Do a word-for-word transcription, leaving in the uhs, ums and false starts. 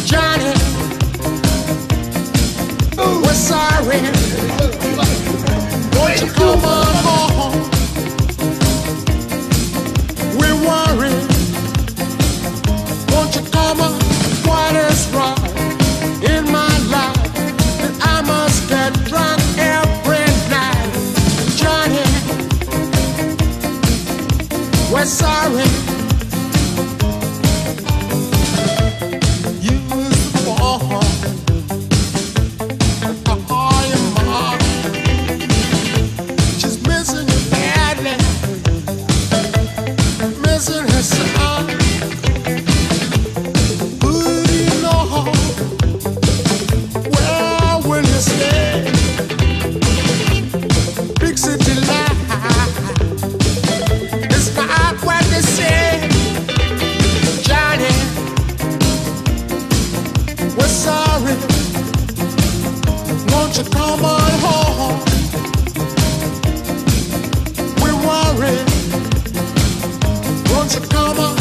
Johnny, we're sorry. Won't you come on home? We're worried. Won't you come on? What is wrong in my life that I must get drunk every night? Johnny, we're sorry. You was born. Oh, your mom, she's missing you badly, missing her son. Who do you know? Where will you stay? Big city life, it's not what they say. Johnny, we're sorry. Won't you come on home? We're worried. Won't you come on?